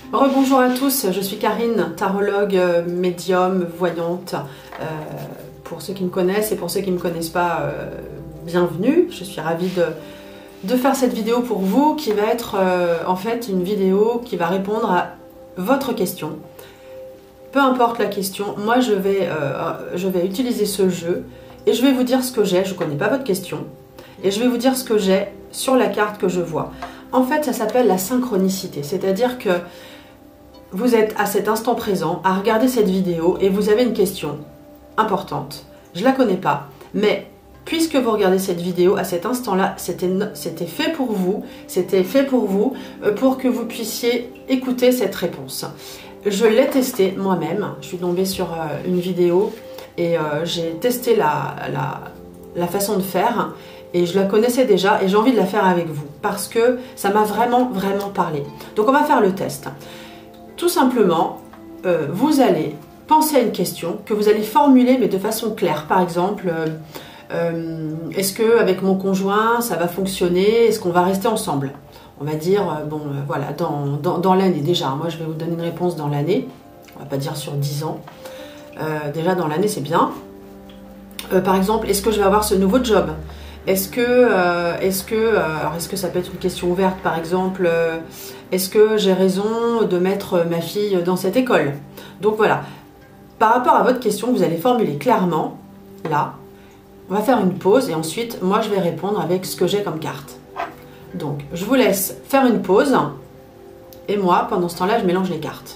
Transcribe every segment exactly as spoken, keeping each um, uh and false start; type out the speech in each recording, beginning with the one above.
Rebonjour à tous, je suis Karine, tarologue, médium, voyante. Euh, pour ceux qui me connaissent et pour ceux qui ne me connaissent pas, euh, bienvenue. Je suis ravie de, de faire cette vidéo pour vous qui va être euh, en fait une vidéo qui va répondre à votre question. Peu importe la question, moi je vais, euh, je vais utiliser ce jeu et je vais vous dire ce que j'ai. Je ne connais pas votre question et je vais vous dire ce que j'ai sur la carte que je vois. En fait, ça s'appelle la synchronicité, c'est-à-dire que vous êtes à cet instant présent à regarder cette vidéo et vous avez une question importante. Je ne la connais pas, mais puisque vous regardez cette vidéo à cet instant-là, c'était fait pour vous, c'était fait pour vous, pour que vous puissiez écouter cette réponse. Je l'ai testé moi-même, je suis tombée sur une vidéo et j'ai testé la, la, la façon de faire et je la connaissais déjà et j'ai envie de la faire avec vous parce que ça m'a vraiment, vraiment parlé. Donc on va faire le test. Tout simplement, euh, vous allez penser à une question que vous allez formuler mais de façon claire. Par exemple, euh, euh, est-ce qu'avec mon conjoint ça va fonctionner? Est-ce qu'on va rester ensemble? On va dire, euh, bon euh, voilà, dans, dans, dans l'année déjà. Moi je vais vous donner une réponse dans l'année. On va pas dire sur dix ans. Euh, déjà dans l'année c'est bien. Euh, par exemple, est-ce que je vais avoir ce nouveau job? Est-ce que, euh, est-ce que, euh, alors est-ce que ça peut être une question ouverte par exemple, euh, est-ce que j'ai raison de mettre ma fille dans cette école? Donc voilà, par rapport à votre question, vous allez formuler clairement, là, on va faire une pause et ensuite moi je vais répondre avec ce que j'ai comme carte. Donc je vous laisse faire une pause et moi pendant ce temps-là je mélange les cartes.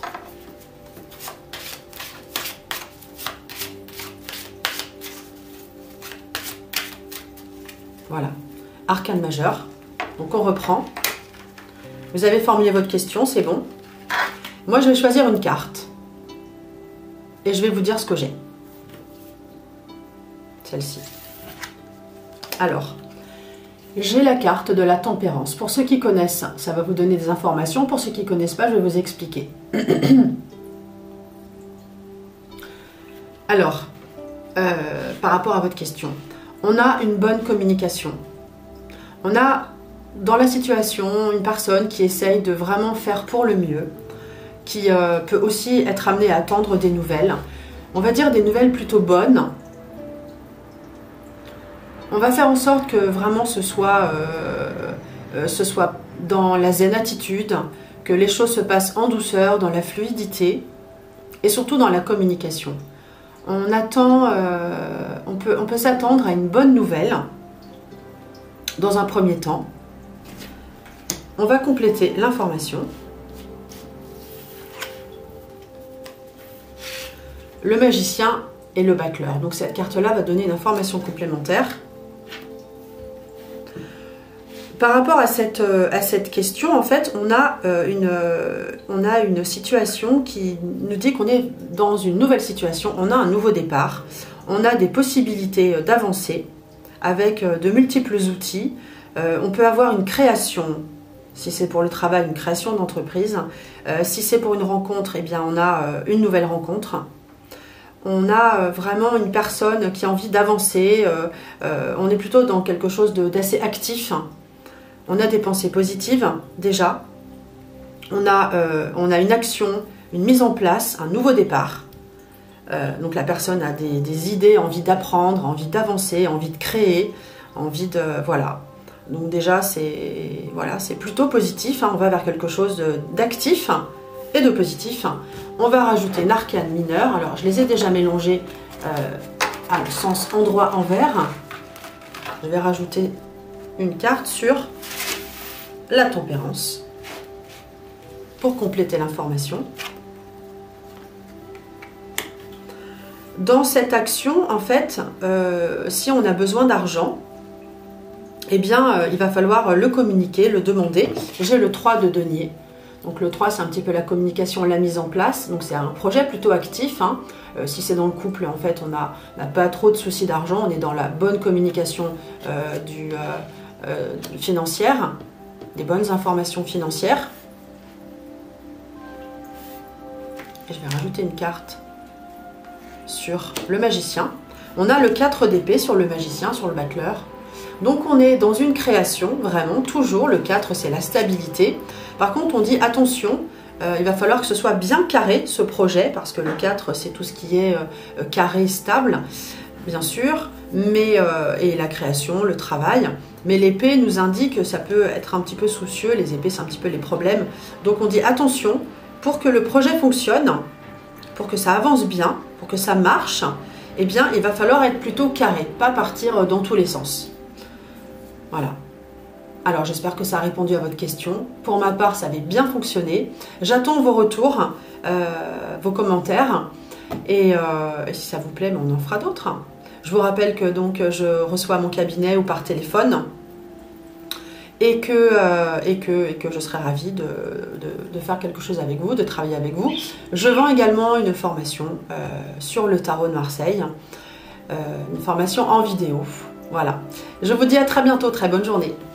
Voilà, arcane majeur. Donc on reprend. Vous avez formulé votre question, c'est bon. Moi je vais choisir une carte. Et je vais vous dire ce que j'ai. Celle-ci. Alors, j'ai la carte de la tempérance. Pour ceux qui connaissent, ça va vous donner des informations. Pour ceux qui ne connaissent pas, je vais vous expliquer. Alors, euh, par rapport à votre question. On a une bonne communication. On a dans la situation une personne qui essaye de vraiment faire pour le mieux, qui euh, peut aussi être amenée à attendre des nouvelles. On va dire des nouvelles plutôt bonnes. On va faire en sorte que vraiment ce soit, euh, euh, ce soit dans la zen attitude, que les choses se passent en douceur, dans la fluidité et surtout dans la communication. On attend, euh, on peut, on peut s'attendre à une bonne nouvelle dans un premier temps. On va compléter l'information. Le magicien et le battleur. Donc cette carte-là va donner une information complémentaire. Par rapport à cette, à cette question, en fait, on a, une, on a une situation qui nous dit qu'on est dans une nouvelle situation, on a un nouveau départ, on a des possibilités d'avancer avec de multiples outils. On peut avoir une création, si c'est pour le travail, une création d'entreprise. Si c'est pour une rencontre, eh bien, on a une nouvelle rencontre. On a vraiment une personne qui a envie d'avancer, on est plutôt dans quelque chose d'assez actif. On a des pensées positives, déjà. On a, euh, on a une action, une mise en place, un nouveau départ. Euh, donc la personne a des, des idées, envie d'apprendre, envie d'avancer, envie de créer, envie de... Voilà. Donc déjà, c'est voilà, c'est plutôt positif. Hein. On va vers quelque chose d'actif et de positif. On va rajouter une arcane mineure. Alors, je les ai déjà mélangés euh, à le sens endroit-envers. Je vais rajouter une carte sur la tempérance pour compléter l'information. Dans cette action, en fait, euh, si on a besoin d'argent, eh bien, euh, il va falloir le communiquer, le demander. J'ai le trois de denier. Donc le trois, c'est un petit peu la communication, la mise en place. Donc c'est un projet plutôt actif. Hein. Euh, si c'est dans le couple, en fait, on n'a pas trop de soucis d'argent. On est dans la bonne communication euh, du... Euh, Euh, financière, des bonnes informations financières. Et je vais rajouter une carte sur le magicien. On a le quatre d'épée sur le magicien, sur le battleur. Donc on est dans une création, vraiment, toujours. Le quatre, c'est la stabilité. Par contre, on dit attention, Euh, il va falloir que ce soit bien carré, ce projet, parce que le quatre, c'est tout ce qui est euh, carré, stable, bien sûr, mais, euh, et la création, le travail. Mais l'épée nous indique que ça peut être un petit peu soucieux, les épées, c'est un petit peu les problèmes. Donc on dit attention, pour que le projet fonctionne, pour que ça avance bien, pour que ça marche, eh bien, il va falloir être plutôt carré, pas partir dans tous les sens. Voilà. Alors j'espère que ça a répondu à votre question. Pour ma part, ça avait bien fonctionné. J'attends vos retours, euh, vos commentaires. Et, euh, et si ça vous plaît, on en fera d'autres. Je vous rappelle que donc je reçois à mon cabinet ou par téléphone. Et que, euh, et, que, et que je serai ravie de, de, de faire quelque chose avec vous, de travailler avec vous. Je vends également une formation euh, sur le tarot de Marseille. Euh, une formation en vidéo. Voilà. Je vous dis à très bientôt. Très bonne journée.